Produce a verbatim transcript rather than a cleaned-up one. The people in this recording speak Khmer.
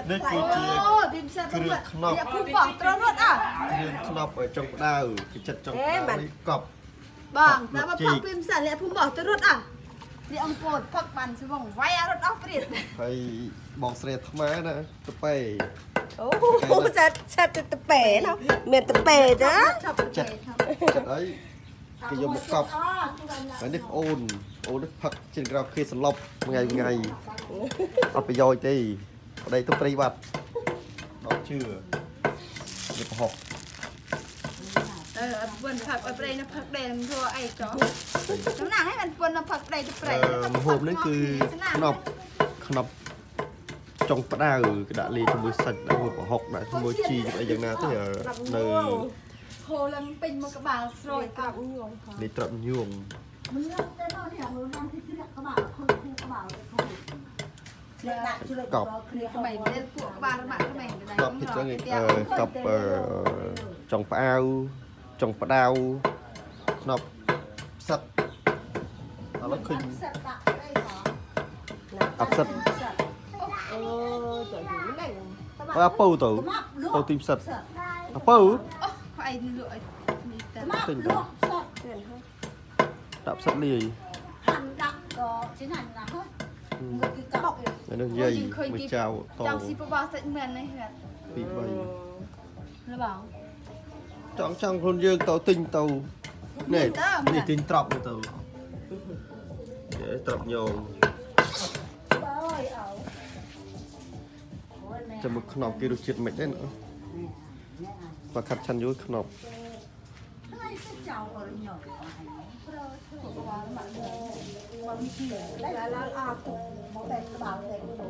នេះគឺជាគ្រឿងខ្នប់គ្រឿងខ្នប់ឲ្យចុងផ្ដៅគេចិត្តចុងផ្ដៅនេះកប់បងតែមកផឹកពីម្សិលលាក់ភូមិបោះទៅរត់អ่ะនេះអង្គកូនផឹកបានស្វងវាយរត់អស់ព្រាតហើយបងស្រីថ្មណាទៅប៉េអូសាត់សាត់ទៅប៉េណាមានទៅប៉េទេចិត្តចិត្តអីគេយកមកកប់ហើយនេះអូនអូននេះផឹកជាក្រៅគេសន្លប់ថ្ងៃថ្ងៃអត់ប្រយោជន៍ទេប្តីទៅព្រៃបាត់ដល់ជឿនេះប្រហុកអឺអត់ពុនផឹកអត់ប្រៃនៅផឹកដែរមិនធ្វើអីចុះចំណាំងហ្នឹងមិនពុននៅផឹកដែរទៅប្រៃមហូបនេះគឺខ្នប់ខ្នប់ចុងផ្ដៅគេដាក់លាយជាមួយសាច់ដាក់មួយប្រហុកដាក់ជាមួយជីអីយ៉ាងណាទៅនៅហូរឡើងពេញមកក្បាលស្រោចក្រាប់ញងនេះត្រាប់ញងមិនទៅដល់នេះហូរឡើងទីក្បាលខូចក្បាលខូចដាក់ជួយកប់គ្នាក្មេងមានពួកក្បាលរបស់ក្មេងកប់ពីចឹងកប់ចុងផ្អៅចុងផ្ដៅខ្នប់ផ្សិតឥឡូវឃើញអផ្សិតអូចុយមិនដឹងបើអពៅទៅទៅទីផ្សិតអពៅអូអីលក់អីនេះទៅទិញទៅដាក់ផ្សិតលាយហាន់ដាក់ក៏ជាហាន់ណាហ៎មួយគឺកបនេះយាយមួយចៅតចង់ស៊ីបបោះសាច់មែននេះពីបីលបងចង់ចង់ខ្លួនយើងទៅទិញទៅនេះនេះទិញត្រប់ទៅត្រប់ញងចាំមកខ្នប់គេរសជាតិមិនដែរណាបើខាត់ឆាន់យូរខ្នប់ឡាឡាអត់មកតែក្បាលតែ